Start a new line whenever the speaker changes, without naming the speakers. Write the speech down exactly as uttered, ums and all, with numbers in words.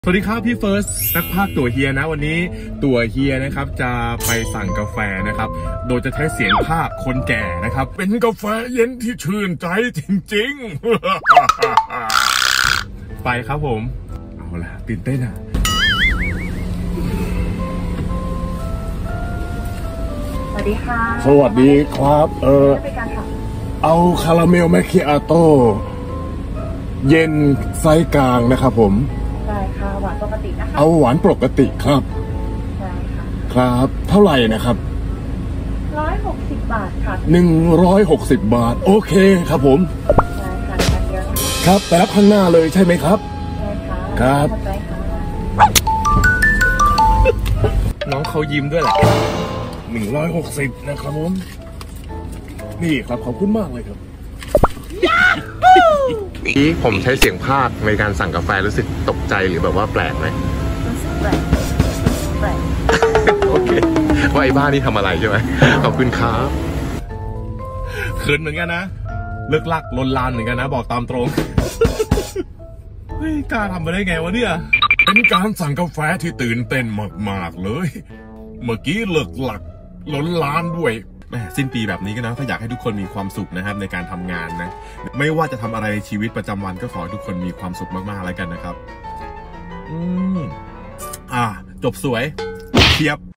สวัสดีครับพี่เฟิร์สนักพากย์ตั๋วเฮียนะวันนี้ตั๋วเฮียนะครับจะไปสั่งกาแฟนะครับโดยจะใช้เสียงพากย์คนแก่นะครับเป็นกาแฟเย็นที่ชื่นใจจริงๆ ไปครับผมเอาล่ะตื่นเต้นอ่ะ
สวัสดีค่ะ
สวัสดีครับเออเอาคาราเมลแมคคิอาโต้เย็นไซส์กลางนะครับผม
ได้ค่ะหวานปกตินะคะ
เอาหวานปกติครับ
ได้ค่ะ
ครับเท่าไหร่นะครับ
ร้อยหกสิบบาทค่ะ
หนึ่งร้อยหกสิบบาทโอเคครับผม
ได้ค่ะกันเดียว
ครับไปรับข้างหน้าเลยใช่ไหมครับ
ใช่ค่ะ
ครับ
น้องเขายิ้มด้วยแหละ
หนึ่งร้อยหกสิบนะครับผมนี่ครับขอบคุณมากเลยครับ
ที่ผมใช้เสียงพากย์ในการสั่งกาแฟรู้สึกตกใจหรือแบบว่าแปลกไหม
รู้สึกแปลกแปลก
โอเคว่าไอ้บ้านี่ทำอะไรใช่ไหมขอบคุณครับเขินเหมือนกันนะเลิกลักลนลานเหมือนกันนะบอกตามตรงเฮ้ยกล้าทำมาได้ไงวะเนี่ย
เป็นการสั่งกาแฟที่ตื่นเต้นมากๆเลยเมื่อกี้เลิกหลักล้นลานด้วย
แหมสิ้นปีแบบนี้ก็นะถ้าอยากให้ทุกคนมีความสุขนะครับในการทำงานนะไม่ว่าจะทำอะไรในชีวิตประจำวันก็ขอให้ทุกคนมีความสุขมากๆแล้วกันนะครับอืมอ่าจบสวยเทียบ